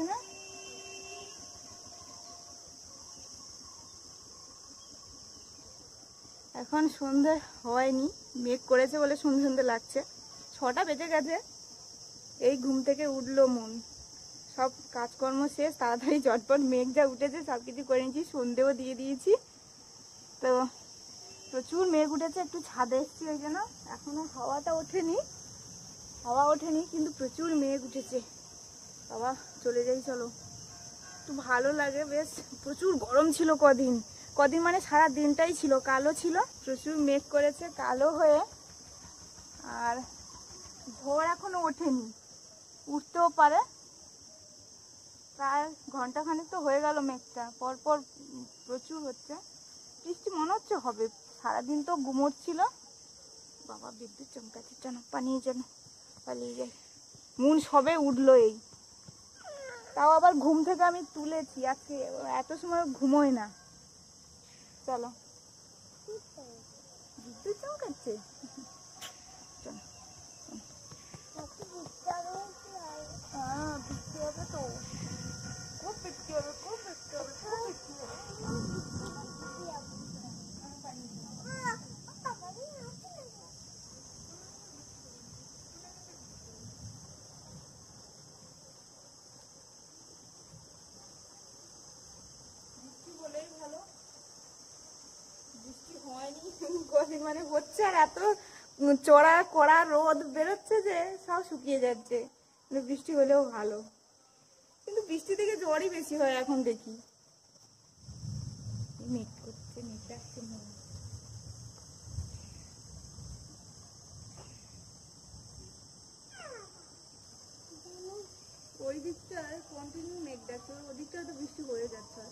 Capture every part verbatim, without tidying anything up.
লাগছে না? এখন সন্ধে হয়নি, মেঘ করেছে বলে সন্ধে সন্ধে লাগছে। ছটা বেজে গেছে, এই ঘুম থেকে উঠলো মন। সব কাজকর্ম শেষ, তাড়াতাড়ি ঝটপট মেঘ যা উঠেছে সব কিছু করে নিয়েছি, সন্ধেও দিয়ে দিয়েছি। তো প্রচুর মেঘ উঠেছে, একটু ছাদে এসেছি ওই জন্য। এখনো হাওয়াটা ওঠেনি, হাওয়া ওঠেনি কিন্তু প্রচুর মেঘ উঠেছে। বাবা চলে যাই চলো, একটু ভালো লাগে বেশ। প্রচুর গরম ছিল কদিন, কদিন মানে সারা দিনটাই ছিল কালো ছিল, প্রচুর মেঘ করেছে কালো হয়ে। আর ভোর এখনো ওঠেনি, উঠতেও পারে। প্রায় ঘন্টাখানেক তো হয়ে গেল মেঘটা, পরপর প্রচুর হচ্ছে বৃষ্টি, মনে হচ্ছে হবে। সারাদিন তো গুমোট ছিল। বাবা বিদ্যুৎ চমকাচ্ছে, যেন পালিয়ে যেন পালিয়ে যায়। মন সবে উঠলো এই, তাও আবার ঘুম থেকে আমি তুলেছি, আজকে এত সময় ঘুমোয় না। চলো, বিদ্যুৎ চমকাচ্ছে, হ্যাঁ বৃষ্টি হবে তো, খুব বৃষ্টি হবে, খুব বৃষ্টি হবে, খুব বৃষ্টি হবে। মানে হচ্ছে আর এত চড়া কড়া রোদ বেরোচ্ছে যে সব শুকিয়ে যাচ্ছে। বৃষ্টি হলেও ভালো, কিন্তু বৃষ্টি থেকে জ্বরই বেশি হয় এখন দেখি। মেঘ করছে, মেঘ ডাকছে মনে, ওই দিকটায় কন্টিনিউ মেঘ ডাকছে, ওই দিকটায় তো বৃষ্টি হয়ে যাচ্ছে।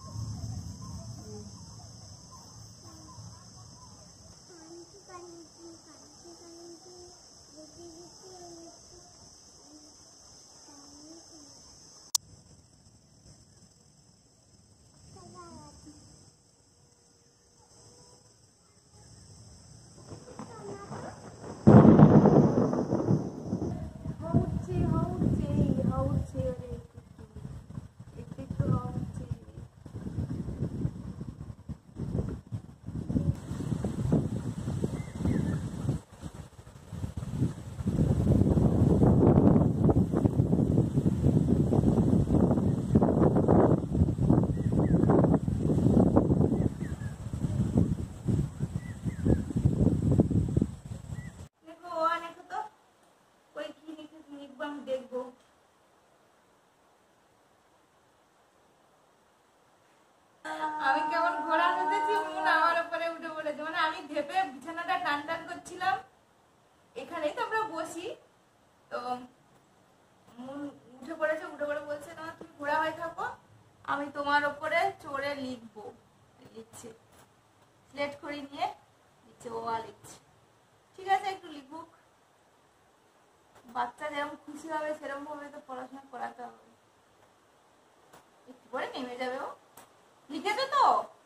আমি কেমন ঘোড়া বেঁধেছি, মন আমার উপরে উঠে পড়েছে। মানে আমি ভেবে বিছানাটা টান টান করছিলাম, এখানেই তো আমরা বসি, তো মন উঠে পড়েছে, উঠে পড়ে বলছে না তুমি ঘোড়া হয়ে থাকো, আমি তোমার উপরে চড়ে লিখবো। লিখছে স্লেট খড়ি নিয়ে লিখছে, ও আ লিখছে। ঠিক আছে একটু লিখুক, বাচ্চা যেরকম খুশি হবে সেরকম ভাবে তো পড়াশোনা করাতে হবে। একটু পরে নেমে যাবে ও। লিখেছো তো?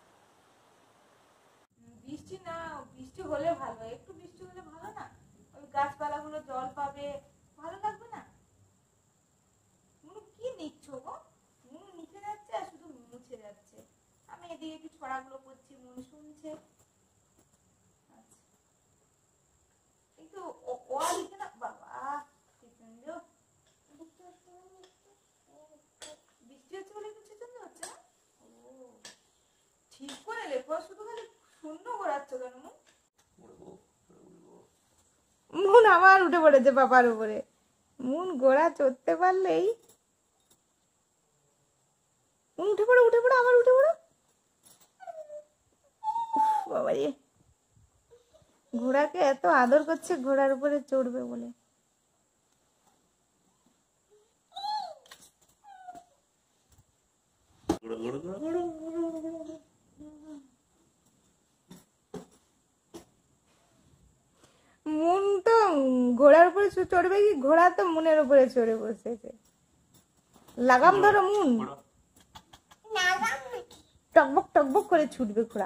বৃষ্টি না, বৃষ্টি হলে ভালো, একটু বৃষ্টি হলে ভালো না, ওই গাছপালাগুলো জল পাবে, ভালো লাগবে না? কি লিখছো গো? মন লিখে যাচ্ছে আর শুধু মুছে যাচ্ছে। আমি এদিকে একটু ছড়াগুলো করছি, মন শুনছে। একটু ও লিখে না বাবা, বৃষ্টি হচ্ছে বলে কিছু জন্য হচ্ছে না। ঠিক করে লেখো, শুধু খালি শূন্য করাচ্ছ কেন? মন আবার উঠে পড়েছে বাবার উপরে। মন গোড়া চড়তে পারলেই, উঠে পড়ো উঠে পড়ো আবার উঠে পড়ো। বাবা রে, ঘোড়াকে এত আদর করছে ঘোড়ার উপরে চড়বে বলে। মন তো ঘোড়ার উপরে চড়বে কি, ঘোড়া তো মনের উপরে চড়ে বসেছে। লাগাম ধরো মন, টকবক টকবক করে ছুটবে ঘোড়া।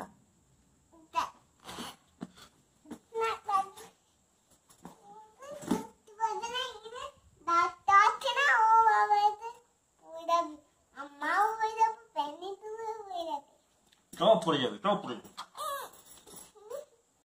টপ পড়ে যাবে টপ পড়ে যাবে